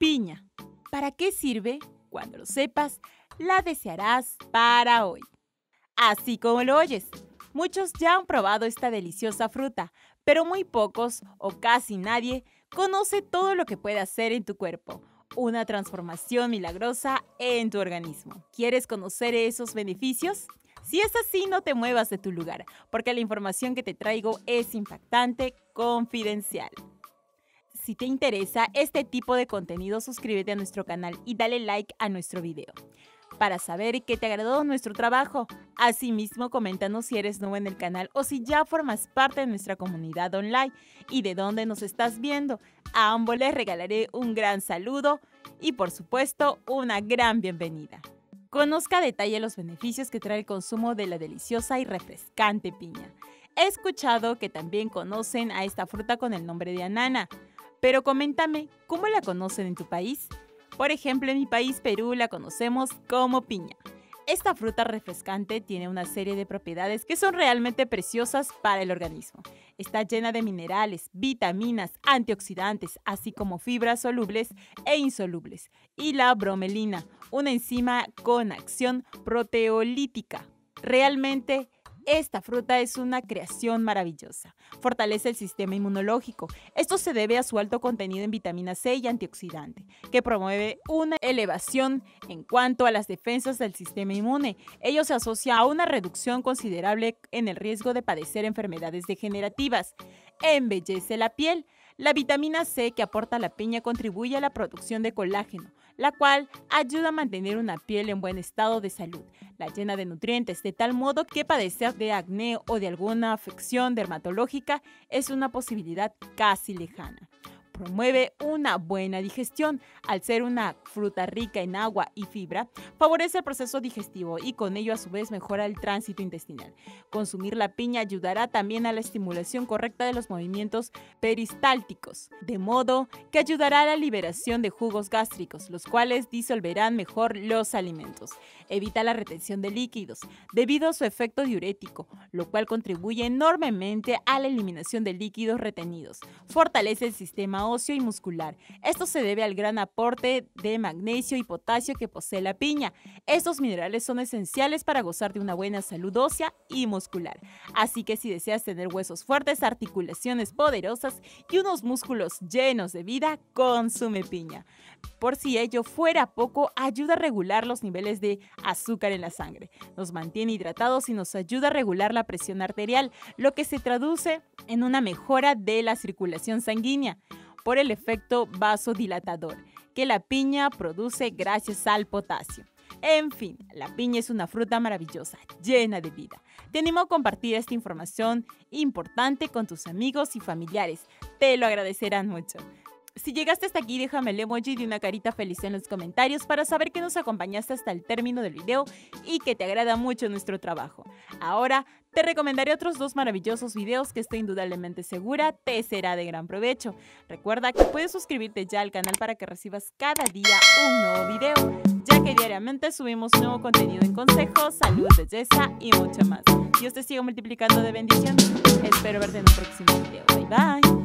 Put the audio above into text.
Piña. ¿Para qué sirve? Cuando lo sepas, la desearás para hoy. Así como lo oyes, muchos ya han probado esta deliciosa fruta, pero muy pocos o casi nadie conoce todo lo que puede hacer en tu cuerpo. Una transformación milagrosa en tu organismo. ¿Quieres conocer esos beneficios? Si es así, no te muevas de tu lugar, porque la información que te traigo es impactante, confidencial. Si te interesa este tipo de contenido, suscríbete a nuestro canal y dale like a nuestro video para saber que te agradó nuestro trabajo. Asimismo, coméntanos si eres nuevo en el canal o si ya formas parte de nuestra comunidad online y de dónde nos estás viendo. A ambos les regalaré un gran saludo y, por supuesto, una gran bienvenida. Conozca a detalle los beneficios que trae el consumo de la deliciosa y refrescante piña. He escuchado que también conocen a esta fruta con el nombre de anana. Pero coméntame, ¿cómo la conocen en tu país? Por ejemplo, en mi país, Perú, la conocemos como piña. Esta fruta refrescante tiene una serie de propiedades que son realmente preciosas para el organismo. Está llena de minerales, vitaminas, antioxidantes, así como fibras solubles e insolubles. Y la bromelina, una enzima con acción proteolítica. Realmente, esta fruta es una creación maravillosa. Fortalece el sistema inmunológico. Esto se debe a su alto contenido en vitamina C y antioxidante, que promueve una elevación en cuanto a las defensas del sistema inmune. Ello se asocia a una reducción considerable en el riesgo de padecer enfermedades degenerativas. Embellece la piel. La vitamina C que aporta la piña contribuye a la producción de colágeno, la cual ayuda a mantener una piel en buen estado de salud. La llena de nutrientes, de tal modo que padecer de acné o de alguna afección dermatológica es una posibilidad casi lejana. Promueve una buena digestión. Al ser una fruta rica en agua y fibra, favorece el proceso digestivo y con ello a su vez mejora el tránsito intestinal. Consumir la piña ayudará también a la estimulación correcta de los movimientos peristálticos, de modo que ayudará a la liberación de jugos gástricos, los cuales disolverán mejor los alimentos. Evita la retención de líquidos, debido a su efecto diurético, lo cual contribuye enormemente a la eliminación de líquidos retenidos. Fortalece el sistema óseo y muscular. Esto se debe al gran aporte de magnesio y potasio que posee la piña. Estos minerales son esenciales para gozar de una buena salud ósea y muscular. Así que si deseas tener huesos fuertes, articulaciones poderosas y unos músculos llenos de vida, consume piña. Por si ello fuera poco, ayuda a regular los niveles de azúcar en la sangre. Nos mantiene hidratados y nos ayuda a regular la presión arterial, lo que se traduce en una mejora de la circulación sanguínea por el efecto vasodilatador que la piña produce gracias al potasio. En fin, la piña es una fruta maravillosa, llena de vida. Te animo a compartir esta información importante con tus amigos y familiares. Te lo agradecerán mucho. Si llegaste hasta aquí, déjame el emoji de una carita feliz en los comentarios para saber que nos acompañaste hasta el término del video y que te agrada mucho nuestro trabajo. Ahora te recomendaré otros 2 maravillosos videos que estoy indudablemente segura te será de gran provecho. Recuerda que puedes suscribirte ya al canal para que recibas cada día un nuevo video, ya que diariamente subimos nuevo contenido en consejos, salud, belleza y mucho más. Dios te siga multiplicando de bendiciones. Espero verte en un próximo video. Bye bye.